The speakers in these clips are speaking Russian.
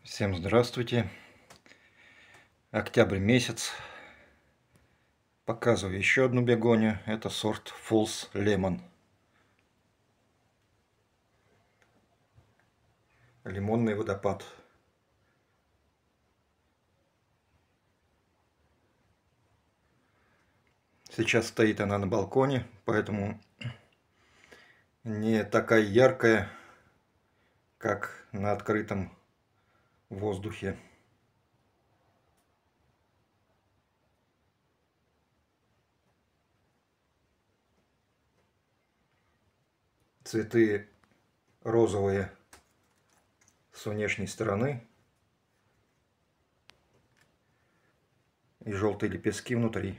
Всем здравствуйте. Октябрь месяц. Показываю еще одну бегонию. Это сорт False Lemon. Лимонный водопад. Сейчас стоит она на балконе, поэтому не такая яркая, как на открытом воздухе. Цветы розовые с внешней стороны и желтые лепестки внутри.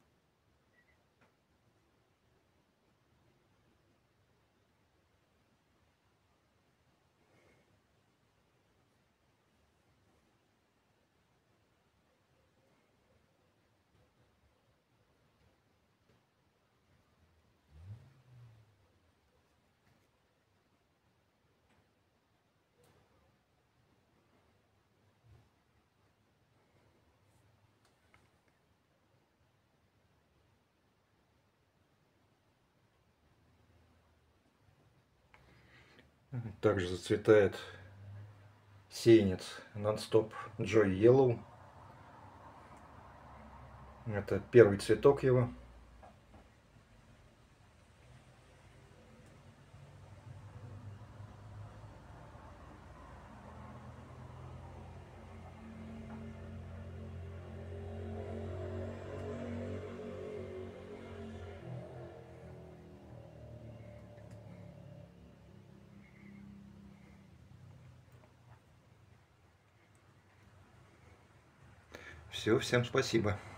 Также зацветает сеянец Non-Stop Joy Yellow. Это первый цветок его. Все, всем спасибо.